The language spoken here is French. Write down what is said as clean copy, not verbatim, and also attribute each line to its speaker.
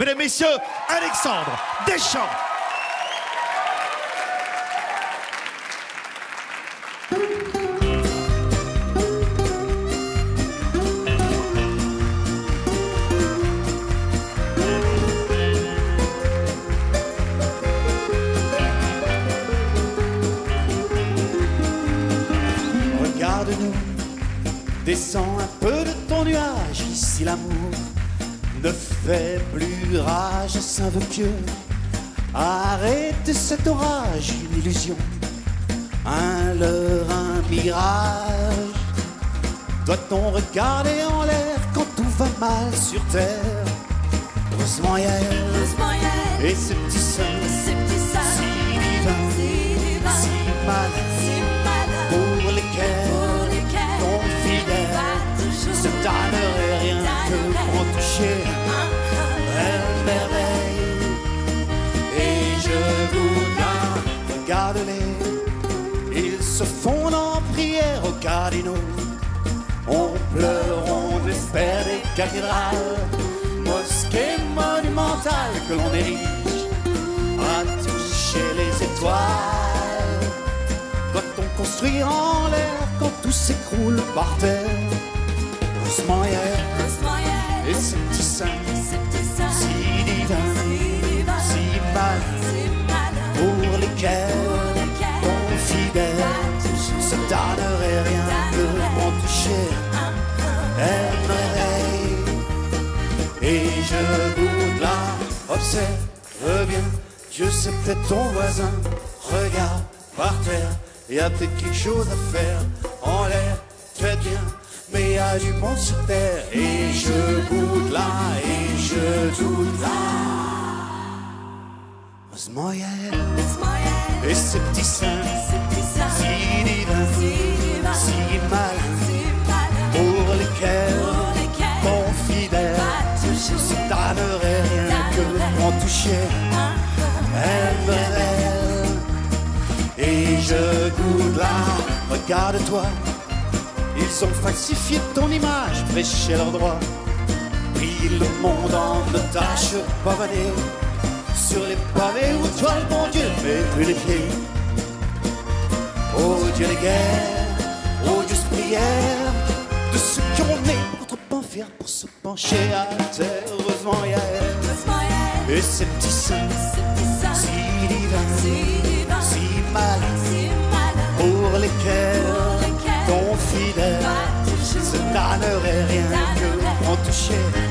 Speaker 1: mesdames, messieurs, Alexandre Deschamps.
Speaker 2: Regarde-nous, descends un peu de ton nuage, ici l'amour ne fait plus rage, saint vœu pieux. Arrête cet orage, une illusion, un leurre, un mirage. Doit-on regarder en l'air quand tout va mal sur terre? Heureusement y a elle, et ce petit sein, si divin, si malin, pour lesquels ton fidèle se tannerait rien que pour toucher. Elle merveille, et je voudrais, regarde-les, ils se fondent en prière aux cardinaux. On pleure, on espère des cathédrales, mosquées monumentales que l'on érige à toucher les étoiles. Doit-on construire en l'air quand tout s'écroule par terre? Heureusement y a elle, et ce petit sein, si divin, si malin, pour lesquels ton fidèle se donnerait rien que pour toucher. Elle merveille, et je voudrais, observe bien, Dieu c'est peut-être ton voisin. Regarde par terre, y a peut-être quelque chose à faire. En l'air, très bien, mais y a du monde sur terre. Et je goûte là, et je doute là. Heureusement y a elle, et ce petit sein, si divin, si malin, pour lesquels ton fidèle se tannerait rien que pour toucher. Elle merveille, et je goûte là. Regarde-toi, ils ont falsifié ton image, prêché leur droit, pris le monde en otage, pavané sur les pavés où toi le bon Dieu met plus les pieds. Oh Dieu les guerres, oh Dieu prière de ceux qui ont né pour trop en faire pour se pencher à terre. Heureusement y a elle, et ces petits seins, si divins, si malins, pour lesquels ton fidèle se tannerait rien que pour toucher.